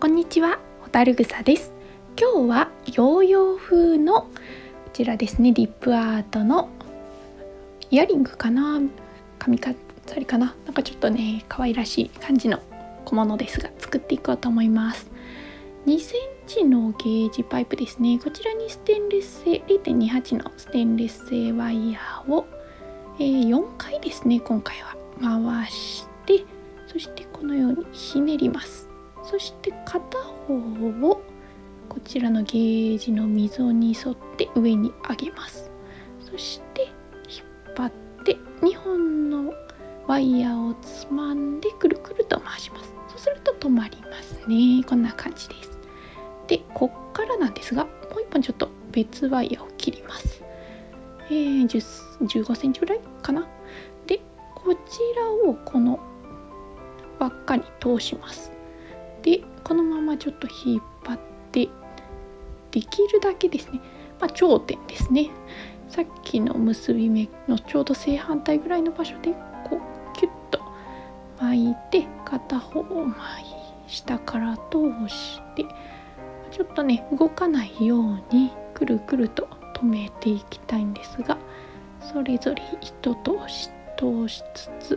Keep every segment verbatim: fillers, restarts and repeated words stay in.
こんにちは、ホタルグサです。今日はヨーヨー風のこちらですね、リップアートのイヤリングかな、髪飾りかな、なんかちょっとね可愛らしい感じの小物ですが作っていこうと思います。にセンチのゲージパイプですね。こちらにステンレス製 れいてんにはち のステンレス製ワイヤーを、えー、よんかいですね、今回は回して、そしてこのようにひねります。そして片方をこちらのゲージの溝に沿って上に上げます。そして引っ張ってにほんのワイヤーをつまんでくるくると回します。そうすると止まりますね。こんな感じです。で、こっからなんですが、もう一本ちょっと別ワイヤーを切ります。えー、じゅう、じゅうごセンチぐらいかな。で、こちらをこの輪っかに通します。で、このままちょっと引っ張ってできるだけですね、まあ、頂点ですね、さっきの結び目のちょうど正反対ぐらいの場所でこうキュッと巻いて、片方を巻い下から通して、ちょっとね動かないようにくるくると留めていきたいんですが、それぞれ糸通し通しつつ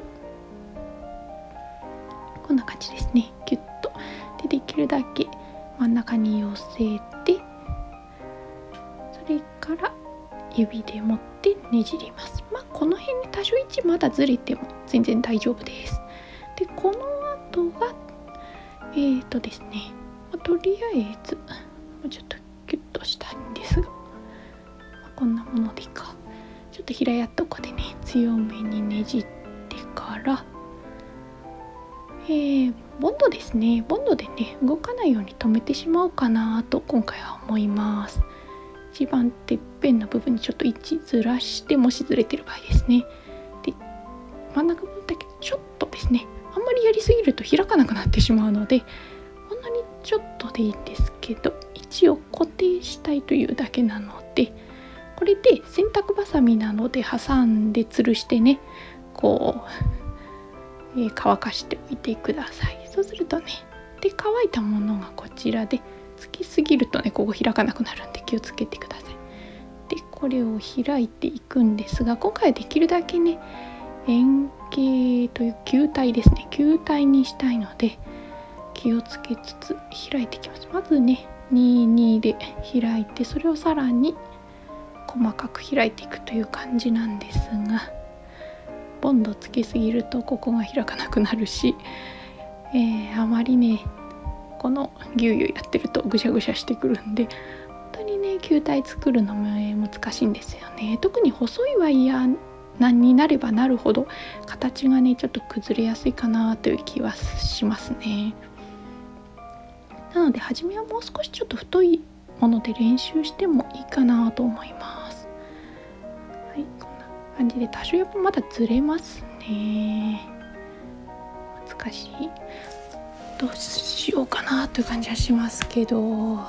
こんな感じですね。キュッとで、できるだけ真ん中に寄せて、それから指で持ってねじります。まあこの辺に多少位置まだずれても全然大丈夫です。で、この後がえーとですね、まあ、とりあえずちょっとキュッとしたいんですが、まあ、こんなものでいいか。ちょっと平やっとこでね強めにねじってから、えー、ボンドですね。ボンドでね動かないように留めてしまおうかなと今回は思います。一番てっぺんの部分にちょっと位置ずらして、もしずれてる場合ですね。で、真ん中部分だけちょっとですね、あんまりやりすぎると開かなくなってしまうので、ほんのにちょっとでいいんですけど、位置を固定したいというだけなので、これで洗濯バサミなので挟んで吊るしてね、こう、えー、乾かしておいてください。そうするとね、で乾いたものがこちらでつきすぎるとね、ここ開かなくなるんで気をつけてください。で、これを開いていくんですが、今回はできるだけね円形という球体ですね、球体にしたいので気をつけつつ開いていきます。まずねににで開いて、それをさらに細かく開いていくという感じなんですが、ボンドつけすぎるとここが開かなくなるし、えー、あまりねこのギュウギュウやってるとぐしゃぐしゃしてくるんで、本当にね球体作るのも難しいんですよね。特に細いワイヤーになればなるほど形がねちょっと崩れやすいかなという気はしますね。なので初めはもう少しちょっと太いもので練習してもいいかなと思います。はい、こんな感じで多少やっぱまだずれますね。難しい。どうしようかなという感じはしますけど、うん、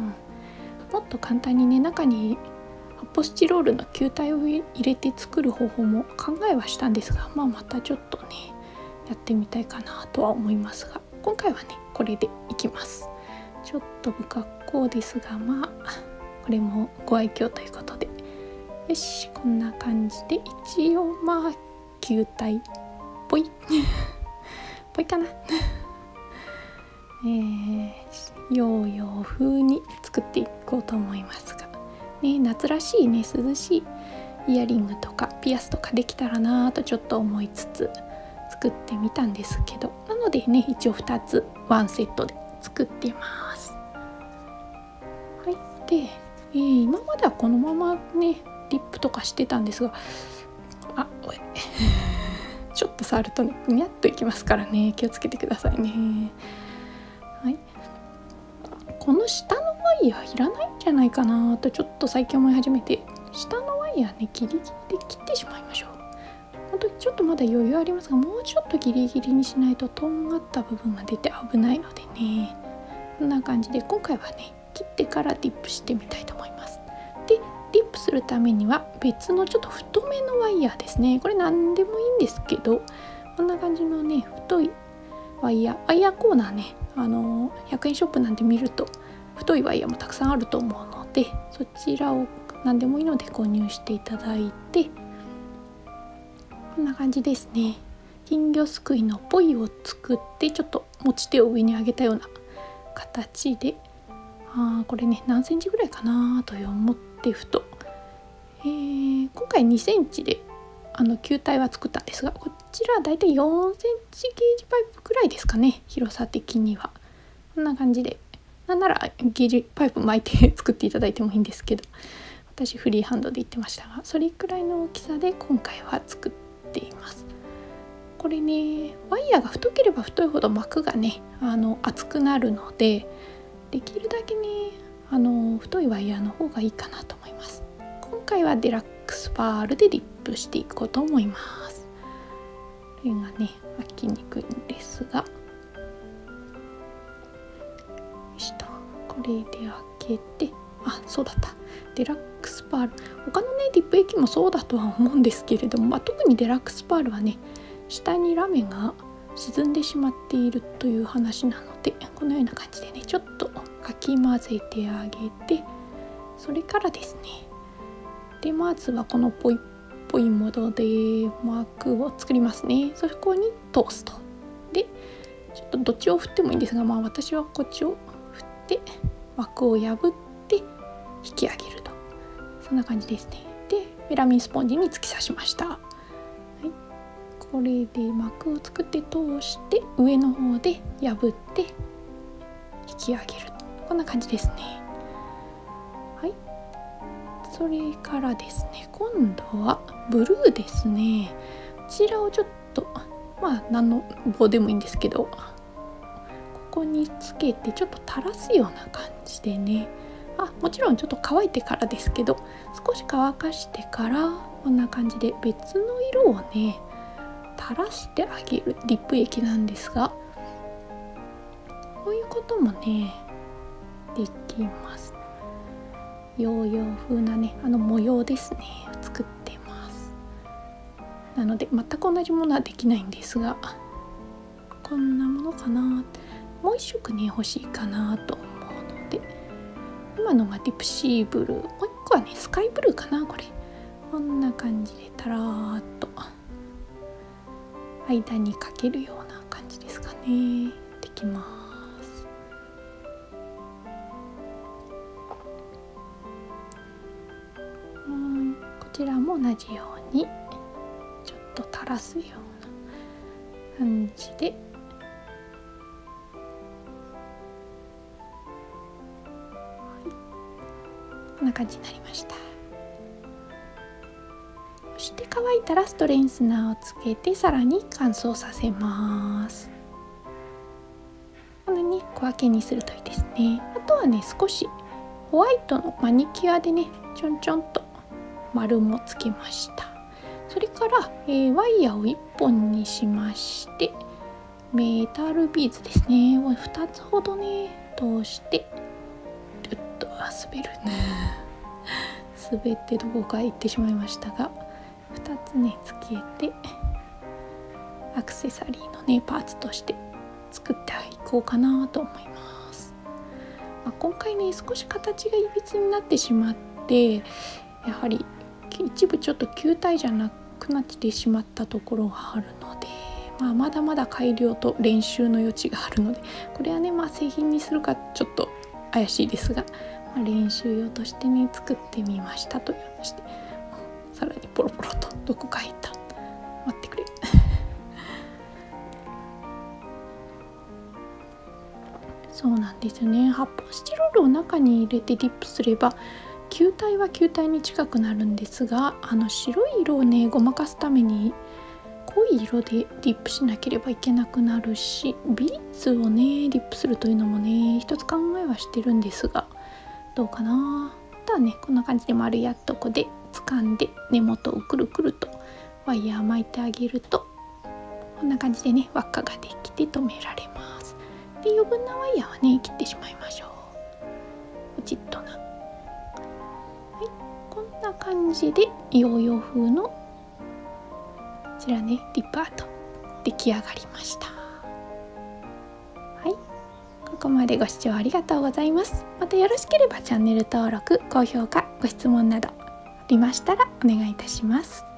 もっと簡単にね中に発泡スチロールの球体を入れて作る方法も考えはしたんですが、まあ、またちょっとねやってみたいかなとは思いますが、今回はねこれでいきます。ちょっと不格好ですが、まあこれもご愛嬌ということで、よし、こんな感じで一応まあ球体っぽいぽいかなえー、ヨーヨー風に作っていこうと思いますが、ね、夏らしいね涼しいイヤリングとかピアスとかできたらなとちょっと思いつつ作ってみたんですけど、なのでね一応ふたつワンセットで作ってます。はい、で、えー、今まではこのままねリップとかしてたんですが、あおいちょっと触るとねぐにゃっといきますからね、気をつけてくださいね。はい、この下のワイヤーいらないんじゃないかなとちょっと最近思い始めて、下のワイヤーねギリギリで切ってしまいましょう。本当にちょっとまだ余裕ありますが、もうちょっとギリギリにしないととんがった部分が出て危ないのでね、こんな感じで今回はね切ってからディップしてみたいと思います。で、ディップするためには別のちょっと太めのワイヤーですね。これ何でもいいんですけど、こんな感じのね太いワイヤーワイヤーコーナーねあのひゃくえんショップなんて見ると太いワイヤーもたくさんあると思うので、そちらを何でもいいので購入していただいて、こんな感じですね。金魚すくいのポイを作って、ちょっと持ち手を上に上げたような形で、あこれね何センチぐらいかなと思ってふと、えー、今回にセンチであの球体は作ったんですが、こちらはだいたいよんセンチゲージパイプくらいですかね、広さ的には。こんな感じで、なんならゲージパイプ巻いて作っていただいてもいいんですけど、私フリーハンドで言ってましたが、それくらいの大きさで今回は作っています。これね、ワイヤーが太ければ太いほど膜がねあの厚くなるので、できるだけねあの太いワイヤーの方がいいかなと思います。今回はデラックスパールでディップしていこうと思います。これがね開きにくいんですが、よしと、これで開けて、あそうだった、デラックスパール、他のねディップ液もそうだとは思うんですけれども、まあ、特にデラックスパールはね下にラメが沈んでしまっているという話なので、このような感じでねちょっとかき混ぜてあげて、それからですね、でまずはこのポイポイもので膜を作りますね。そこに通すと、でちょっとどっちを振ってもいいんですが、まあ私はこっちを振って膜を破って引き上げると、そんな感じですね。でメラミンスポンジに突き刺しました。これで膜を作って通して上の方で破って引き上げる、こんな感じですね。はい、それからですね、今度はブルーですね。こちらをちょっとまあ何の棒でもいいんですけど、ここにつけてちょっと垂らすような感じでね、あもちろんちょっと乾いてからですけど、少し乾かしてからこんな感じで別の色をね垂らしてあげるディップ液なんですが、こういうこともねできます。ヨーヨー風なねあの模様ですね作ってます。なので全く同じものはできないんですが、こんなものかな、もう一色ね欲しいかなと思うので、今のがディプシーブルー、もう一個はねスカイブルーかな。これこんな感じでたらーっと間にかけるような感じですかね。できます。うんこちらも同じようにちょっと垂らすような感じで、はい、こんな感じになりました。そして乾いたらストレンスナーをつけてさらに乾燥させます。こんなに小分けにするといいですね。あとはね少しホワイトのマニキュアでねちょんちょんと丸もつけました。それから、えー、ワイヤーをいっぽんにしまして、メタルビーズですねをふたつほどね通してちょっと滑るね滑ってどこかへ行ってしまいましたが、ふたつねつけてアクセサリーのねパーツとして作っていこうかなと思います。まあ、今回ね少し形がいびつになってしまって、やはり一部ちょっと球体じゃなくなってしまったところがあるので、まあ、まだまだ改良と練習の余地があるので、これはね、まあ、製品にするかちょっと怪しいですが、まあ、練習用としてね作ってみましたという話で、さらにポロポロとどこか入った、待ってくれそうなんですよね。発泡スチロールを中に入れてディップすれば球体は球体に近くなるんですが、あの白い色をねごまかすために濃い色でディップしなければいけなくなるし、ビーズをねディップするというのもね一つ考えはしてるんですが、どうかな。あとはねこんな感じで丸やっとこで掴んで根元をくるくるとワイヤー巻いてあげると、こんな感じでね輪っかができて留められます。で余分なワイヤーはね切ってしまいましょう。ポチッとな。はい、こんな感じでヨーヨー風のこちらねディップアート出来上がりました。はい、 こまでご視聴ありがとうございます。またよろしければチャンネル登録、高評価、ご質問などありましたらお願いいたします。